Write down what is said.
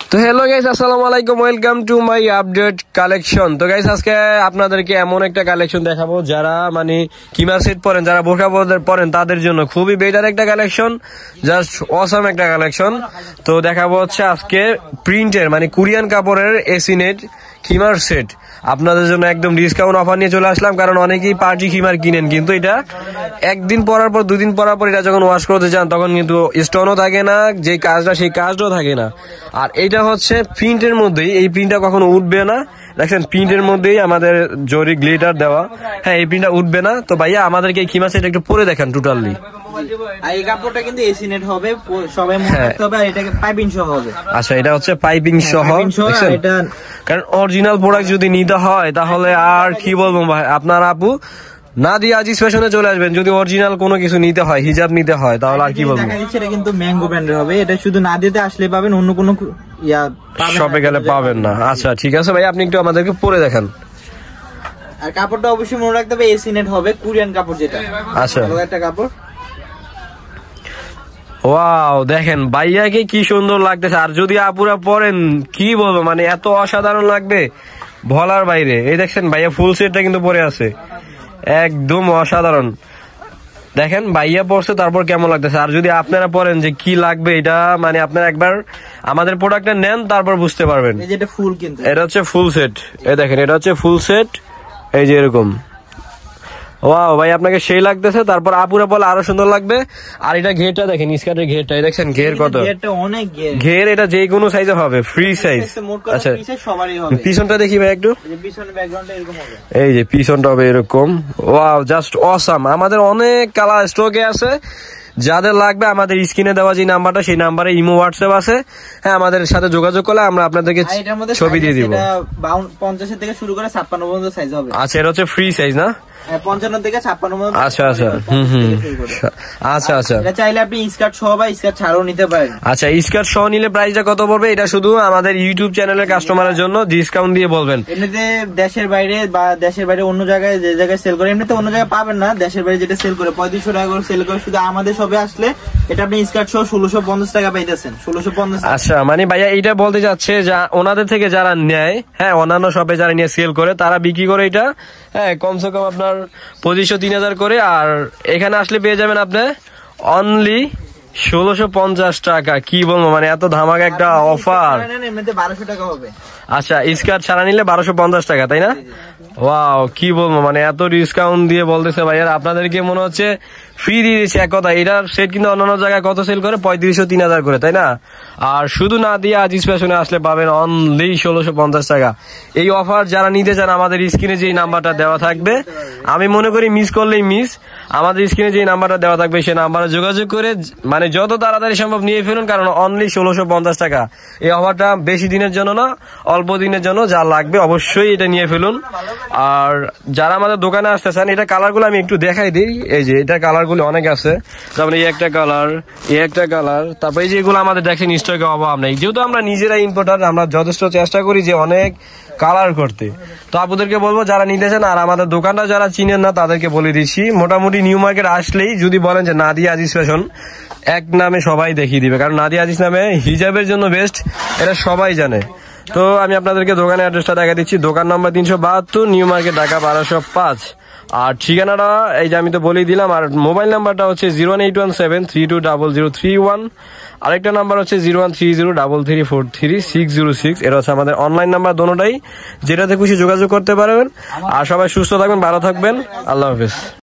তো hello guys, আসসালামু আলাইকুম, welcome to my update collection. তো গাইস আজকে আপনাদেরকে এমন একটা কালেকশন দেখাবো যারা মানে কিমার সেট পরেন, যারা বোরকা পরেন তাদের জন্য খুবই বেটার একটা কালেকশন, জাস্ট অসাম একটা কালেকশন। তো দেখাবো হচ্ছে আজকে প্রিন্টের মানে কোরিয়ান কাপড়ের এসি নেট খিমার সেট আপনাদের জন্য একদম ডিসকাউন্ট অফার নিয়ে চলে আসলাম। কারণ অনেকেই পার্টি খিমার কিনেন, কিন্তু এটা একদিন পরার পর দুদিন পরার পর এটা যখন ওয়াশ করতে যান তখন কিন্তু স্টোনও থাকে না, যে কাজটা সেই কাজটাও থাকে না। আর এইটা হচ্ছে প্রিন্টের মধ্যেই, এই প্রিন্টটা কখনো উঠবে না। দেখছেন প্রিন্টের মধ্যেই আমাদের জরি গ্লিটার দেওয়া, হ্যাঁ এই প্রিন্টটা উঠবে না। তো ভাইয়া আমাদেরকে এই খিমার সেট একটু পরে দেখেন টোটালি। এই কাপড়টা কিন্তু এসি নেট হবে, সবাই মনে রাখতে হবে। আর এটাকে পাইপিং সহ হবে। আচ্ছা, এটা হচ্ছে পাইপিং সহ। এটা কারণ অরিজিনাল প্রোডাক্ট যদি নিতে হয় তাহলে আর কি বলবো ভাই, আপনার আপু নাদিয়া আজিজ ফ্যাশনে চলে আসবেন। যদি অরিজিনাল কোনো কিছু নিতে হয়, হিজাব নিতে হয়, তাহলে আর কি বলবো। এটা কিন্তু ম্যাঙ্গো ব্র্যান্ডের হবে। এটা শুধু নাদিয়াতে আসলে পাবেন, অন্য কোনো শপে গেলে পাবেন না। আচ্ছা ঠিক আছে ভাই, আপনি একটু আমাদেরকে পরে দেখান। আর কাপড়টা অবশ্যই মনে রাখতে হবে এসি নেট হবে, কোরিয়ান কাপড় যেটা। আচ্ছা, ভালো একটা কাপড়। ওয়াও, দেখেন ভাইয়াকে কি সুন্দর লাগতেছে। আর যদি আপুরা পরেন কি বলবো, মানে এত অসাধারণ লাগবে বলার বাইরে। এই দেখছেন ভাইয়া ফুল সেটটা কিন্তু পরে আছে, একদম অসাধারণ। দেখেন ভাইয়া পরছে, তারপর কেমন লাগতেছে। আর যদি আপনারা পরেন যে কি লাগবে, এটা মানে আপনারা একবার আমাদের প্রোডাক্টটা নেন, তারপর বুঝতে পারবেন। এটা ফুল, কিন্তু এটা হচ্ছে ফুল সেট। এই দেখেন এটা হচ্ছে ফুল সেট, এই যে এরকম। ওয়াও ভাই, আপনাকে সেই লাগতেছে। তারপর আপুরা বলে আরো সুন্দর লাগবে। আর এটা ঘেরটা দেখেন, স্কার্টের ঘেরটা দেখছেন, ঘের কত ঘের। এটা যে কোনো সাইজে হবে, ফ্রি সাইজ। আচ্ছা পিছনটা দেখি ভাই একটু, এই যে পিছনটা হবে এরকম। Wow, just awesome. আমাদের অনেক কালার স্টকে আছে, যাদের লাগবে আমাদের স্ক্রিনে দেওয়া যে নাম্বারটা, সেই নাম্বারে ইমো হোয়াটসঅ্যাপ আছে। হ্যাঁ, আমাদের সাথে যোগাযোগ করলে আমরা আপনাদেরকে ছবি দিয়ে দিব। 50 থেকে শুরু করে 56 পর্যন্ত সাইজ হবে। আচ্ছা, এটা হচ্ছে ফ্রি সাইজ না? 55 থেকে 56 পর্যন্ত। আচ্ছা আচ্ছা, আচ্ছা আচ্ছা। এটা চাইলে আপনি স্কার্ট সহ বা স্কার্ট ছাড়াও নিতে পারেন। আচ্ছা, স্কার্ট সহ নিলে প্রাইসটা কত পড়বে? এটা শুধু আমাদের ইউটিউব চ্যানেলের কাস্টমারের জন্য ডিসকাউন্ট দিয়ে বলবেন। এমনিতে দেশের বাইরে বা দেশের বাইরে অন্য জায়গায় যে জায়গায় সেল করে, এমনিতে অন্য জায়গায় পাবেন না। দেশের বাইরে যেটা সেল করে 3500 টাকা করে সেল করে, শুধু আমাদের শপে আসলে এটা আপনি স্কার্ট সহ 1650 টাকা পাইতেছেন। 1650। আচ্ছা, মানে ভাইয়া এইটা বলতে যাচ্ছে যে ওনাদের থেকে যারা নেয়, হ্যাঁ অন্যান্য শপে যারা নিয়ে সেল করে, তারা বিক্রি করে এটা হ্যাঁ কমসে কম আপনার 2500-3000 করে। আর এখানে আসলে পেয়ে যাবেন আপনি অনলি 1650 টাকা। কি বলবো, মানে এত ধামাকা একটা অফার। এমনিতে 1200 টাকা হবে। আচ্ছা, স্কার্ট ছাড়া নিলে 1250 টাকা, তাই না? ওয়াও, কি বলবো, মানে এত ডিসকাউন্ট দিয়ে বলতেছে ভাইয়ার। আপনাদেরকে মনে হচ্ছে ফ্রি দিয়ে দিচ্ছে এক কথা। এটার সেট কিন্তু অন্যান্য জায়গায় কত সেল করে? 3500-3000 করে, তাই না? আর শুধু না দিয়ে আজিজ ফ্যাশনে আসলে পাবেন অনলি 1650 টাকা। এই অফার যারা নিতে চান, আমাদের স্ক্রিনে যে নাম্বারটা দেওয়া থাকবে, আমি মনে করি মিস করলেই মিস। আমাদের স্ক্রিনে যে নাম্বারটা দেওয়া থাকবে সেই নাম্বারে যোগাযোগ করে মানে যত তাড়াতাড়ি সম্ভব নিয়ে ফেলুন। কারণ অনলি 1650 টাকা। এই অফারটা বেশি দিনের জন্য না, অল্প দিনের জন্য। যা লাগবে অবশ্যই এটা নিয়ে ফেলুন। আর যারা আমাদের দোকানে আসতে চান, এটা কালারগুলো আমি একটু দেখাই দিই। এই যে এটা কালারগুলো অনেক আছে, যেমন এই একটা কালার, এই একটা কালার। তারপরে এই যেগুলো আমাদের দেখেন স্টকে অভাব নেই, যেহেতু আমরা নিজেরা ইম্পোর্টার, আমরা যথেষ্ট চেষ্টা করি যে অনেক কালার করতে। তো আপনাদেরকে বলবো যারা নিতে চান, আর আমাদের দোকানটা যারা চিনেন না তাদেরকে বলে দিচ্ছি, মোটামুটি নিউ মার্কেট আসলেই যদি বলেন যে নাদিয়া আজিজ ফ্যাশন, এক নামে সবাই দেখিয়ে দিবে। কারণ নাদিয়া আজিজ নামে হিজাবের জন্য বেস্ট, এটা সবাই জানে। তো আমি আপনাদেরকে দোকানের অ্যাড্রেসটা দেখা দিচ্ছি। দোকান নম্বর 372, নিউ মার্কেট, ঢাকা 1205। আর ঠিকানাটা এই যে আমি তো বলেই দিলাম। আর মোবাইল নাম্বারটা হচ্ছে 01817320031। আরেকটা নাম্বার হচ্ছে 013033433606। এটা হচ্ছে আমাদের অনলাইন নাম্বার, দোনোটাই, যেটাতে খুশি যোগাযোগ করতে পারবেন। আর সবাই সুস্থ থাকবেন, ভালো থাকবেন, আল্লাহ হাফেজ।